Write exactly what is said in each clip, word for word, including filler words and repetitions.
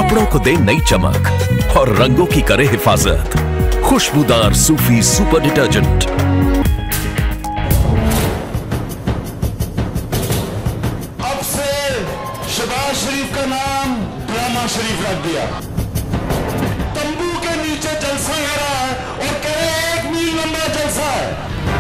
कपड़ों को दे नई चमक और रंगों की करे हिफाजत। खुशबूदार सूफी सुपर डिटर्जेंट। अब से शहबाज शरीफ का नाम ड्रामा शरीफ रख दिया। तंबू के नीचे जलसा हो रहा है और कह रहे एक मील लंबा जलसा है।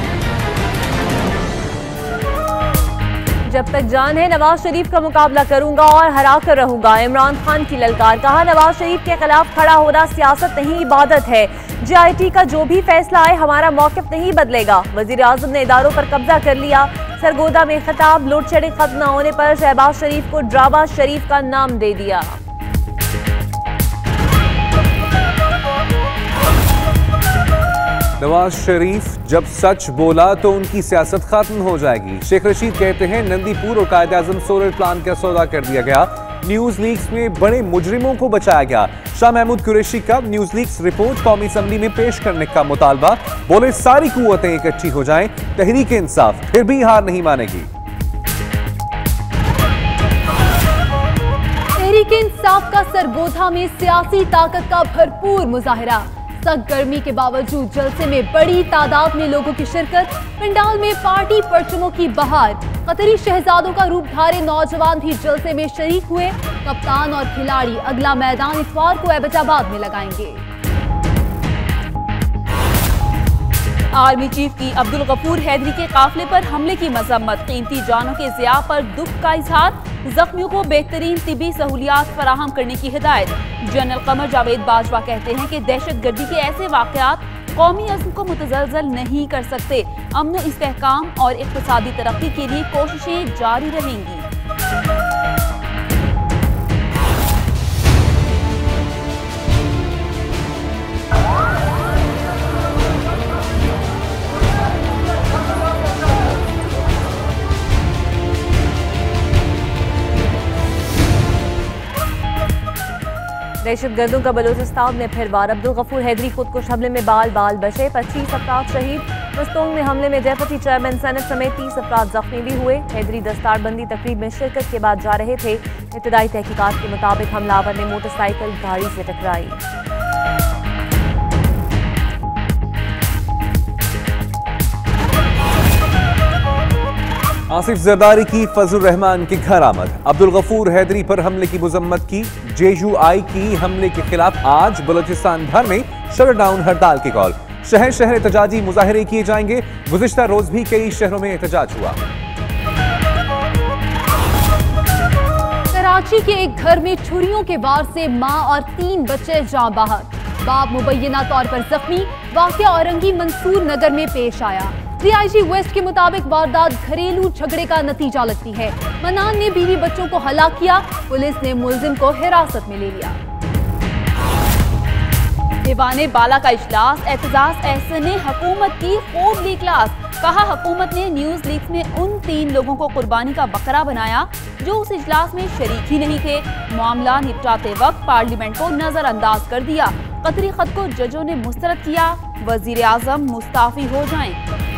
जब तक जान है नवाज शरीफ का मुकाबला करूंगा और हरा कर रहूंगा। इमरान खान की ललकार। कहा, नवाज शरीफ के खिलाफ खड़ा होना सियासत नहीं इबादत है। जे आई टी का जो भी फैसला आए हमारा मौक़िफ़ नहीं बदलेगा। वज़ीर आज़म ने इदारों पर कब्जा कर लिया। सरगोदा में खिताब। लोड शेडिंग खत्म न होने पर शहबाज शरीफ को ड्रामा शरीफ का नाम दे दिया। नवाज शरीफ जब सच बोला तो उनकी सियासत खत्म हो जाएगी। शेख रशीद कहते हैं नंदीपुर और कायद-ए-आज़म सोलर प्लान का सौदा कर दिया गया। न्यूज लीक्स में बड़े मुजरिमों को बचाया गया। शाह महमूद कुरैशी का न्यूज लीक्स रिपोर्ट कौमी असम्बली में पेश करने का मुतालबा। बोले सारी कुव्वतें इकट्ठी हो जाएं, तहरीक इंसाफ फिर भी हार नहीं मानेगी। तहरीक इंसाफ का सरगोधा में सियासी ताकत का भरपूर मुजाहिरा। सख्त गर्मी के बावजूद जलसे में बड़ी तादाद में लोगों की शिरकत। पंडाल में पार्टी परचमों की बहार। कतरी शहजादों का रूप धारे नौजवान भी जलसे में शरीक हुए। कप्तान और खिलाड़ी अगला मैदान इतवार को एबटाबाद में लगाएंगे। आर्मी चीफ की अब्दुल गफूर हैदरी के काफिले पर हमले की मजम्मत। कीमती जानों के ज़िया पर दुख का इजहार। जख्मियों को बेहतरीन तिबी सहूलियात फराहम करने की हिदायत। जनरल कमर जावेद बाजवा कहते हैं कि दहशत गर्दी के ऐसे वाकयात कौमी अज़्म को मुतज़लज़ल नहीं कर सकते। अमन इस्तेहकाम और इक़्तिसादी तरक्की के लिए कोशिशें जारी रहेंगी। दहशतगर्दों का बलूचिस्तान में फिर वार। अब्दुल गफूर हैदरी खुदकुश हमले में बाल बाल बचे। पच्चीस अफराद शहीद। मस्तोंग में हमले में डेप्यूटी चेयरमैन सेनेट समेत तीस अफराद जख्मी भी हुए। हैदरी दस्तारबंदी तकरीब में शिरकत के बाद जा रहे थे। इब्तदाई तहकीकात के मुताबिक हमलावर ने मोटरसाइकिल गाड़ी से टकराई। आसिफ जरदारी की फजल रहमान के घर आमद। अब्दुल गफूर हैदरी पर हमले की मुजम्मत की। जे यू आई की हमले के खिलाफ आज बलूचिस्तान भर में शटडाउन हड़ताल की कॉल। शहर शहर एहतजाजी मुजाहिरे किए जाएंगे। गुज़िश्ता रोज भी कई शहरों में एहतजाज हुआ। कराची के एक घर में छुरियों के वार से मां और तीन बच्चे जान बाहर। बाप मुबैना तौर पर जख्मी। वाक़या औरंगी मंसूर नगर में पेश आया। डी आई जी वेस्ट के मुताबिक वारदात घरेलू झगड़े का नतीजा लगती है। मनान ने बीवी बच्चों को हलाक किया। पुलिस ने मुलजिम को हिरासत में ले लिया। दीवाने बाला का इजलास। एतजाज एहसन ने हुकूमत की खूब ली क्लास। कहा, हुकूमत ने न्यूज लीक्स में उन तीन लोगों को कुर्बानी का बकरा बनाया जो उस इजलास में शरीक ही नहीं थे। मामला निपटाते वक्त पार्लियामेंट को नजरअंदाज कर दिया। कतरी खत को जजों ने मुस्तरद किया। वजीर आजम मुस्ताफी हो जाएं।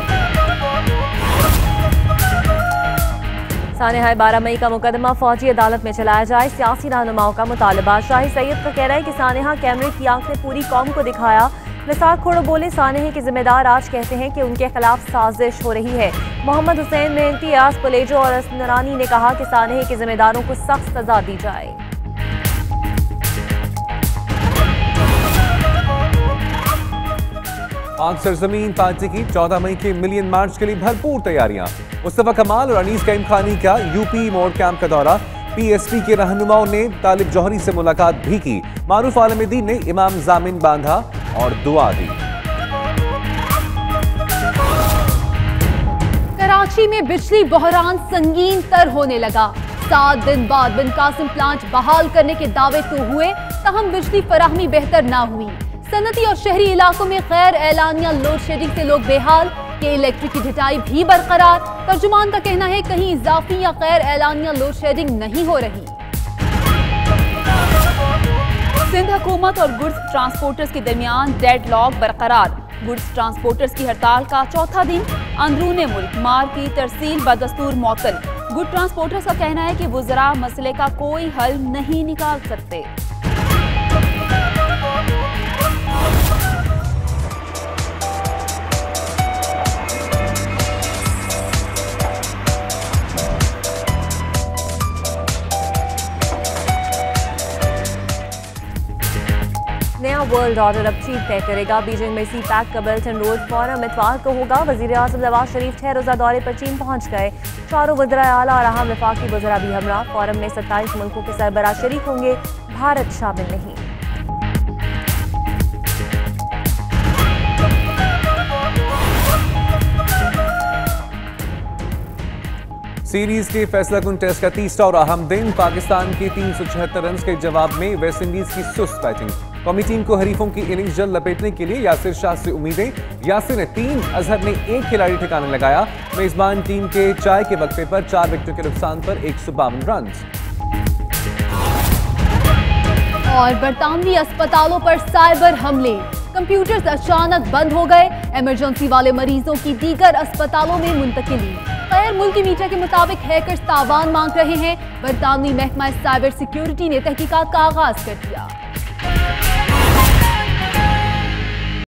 सानेहाय बारह मई का मुकदमा फौजी अदालत में चलाया जाए। सियासी रहनुमाओं का मुतालबा। शाही सैयद का कहना है कि सानेहा कैमरे की आंख ने पूरी कौम को दिखाया। निसार खोड़ो बोले, सानेहा के जिम्मेदार आज कहते हैं कि उनके खिलाफ साजिश हो रही है। मोहम्मद हुसैन मेहनती, यास पुलेजो और असनरानी ने कहा कि सानेहा के जिम्मेदारों को सख्त सजा दी जाए। पाक सरजमीन पार्टी की चौदह मई के मिलियन मार्च के लिए भरपूर तैयारियां। मुस्तफा कमाल और अनीस कईम खानी का यूपी मोड़ कैंप का दौरा। पीएसपी के रहनुमाओं ने तालिब जौहरी से मुलाकात भी की। मारूफ आलमदीन ने इमाम जामिन बांधा और दुआ दी। कराची में बिजली बहरान संगीन तर होने लगा। सात दिन बाद बिन कासिम प्लांट बहाल करने के दावे तो हुए, तहम बिजली फराहमी बेहतर ना हुई। सनती और शहरी इलाकों में गैर एलानिया लोड शेडिंग से लोग बेहाल। के इलेक्ट्रिक की ढिठाई भी बरकरार। तर्जुमान का कहना है कहीं इजाफी या गैर एलानिया लोड शेडिंग नहीं हो रही। सिंध हुकूमत और गुड्स ट्रांसपोर्टर्स के दरमियान डेडलॉक बरकरार। गुड्स ट्रांसपोर्टर्स की हड़ताल का चौथा दिन। अंदरूने मुल्क मार की तरसील बदस्तूर मौतल। गुड ट्रांसपोर्टर्स का कहना है कि वुज़रा मसले का कोई हल नहीं निकाल सकते। नया वर्ल्ड ऑर्डर अब चीन तय करेगा। बीजिंग में सी पैक का बेल्ट एंड रोड फोरम इतवार को होगा। वजीर आजम नवाज शरीफ छह रोजा दौरे पर चीन पहुंच गए। चारों वज़राए आला और अहम वफाकी वज़रा भी हमरा। फोरम में सत्ताईस मुल्कों के सरबराह शरीक होंगे, भारत शामिल नहीं। सीरीज के फैसला कुन टेस्ट का तीसरा और अहम दिन। पाकिस्तान के तीन सौ छिहत्तर रन के जवाब में वेस्टइंडीज की सुस्त बैटिंग। कौमी टीम को हरीफों की इनिंग्स जल्द लपेटने के लिए यासिर शाह से उम्मीदें। यासिर ने तीन, अजहर ने एक खिलाड़ी ठिकाने लगाया। मेजबान टीम के चाय के वक्फे पर चार विकेटों के नुकसान पर एक सौ बावन रन। और बरतानवी अस्पतालों पर साइबर हमले। कंप्यूटर्स अचानक बंद हो गए। इमरजेंसी वाले मरीजों की दीगर अस्पतालों में मुंतकिली। गैर मुल्की मीडिया के मुताबिक हैकर्स तावान मांग रहे हैं। बरतानवी महकमा साइबर सिक्योरिटी ने तहकीकात का आगाज कर दिया।